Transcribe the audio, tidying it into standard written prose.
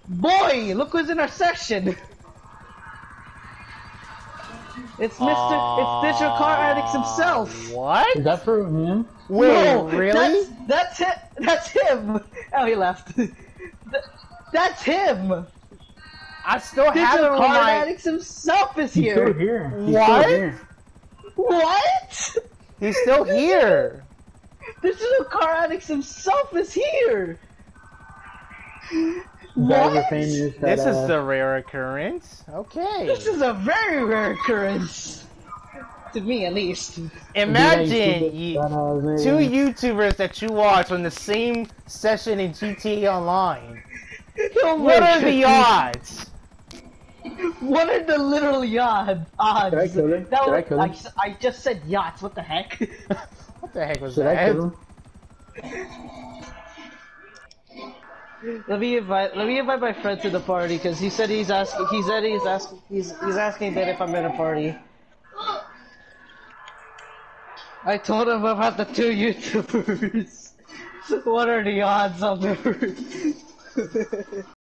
Boy, look who's in our session. It's Digital Car Addict himself. What? Is that for him? Wait, No, really? That's it. That's him. Oh, he left. That's him. I still have Digital him on Car my... Addict himself is He's still here. here. He's What? Still here. What? He's still here. Digital Car Addict himself is here. Driver What? famous. This is the rare occurrence. Okay. This is a very rare occurrence. To me, at least. Imagine that two YouTubers that you watch on the same session in GTA Online. Oh What my are the goodness. odds? What are the literal odds? Did I kill him? That Did I was, kill him? I just said yachts. What the heck? What the heck was Did I that? kill him? Let me invite my friend to the party because he said he's asking that if I'm in a party. I told him about the two YouTubers. What are the odds of the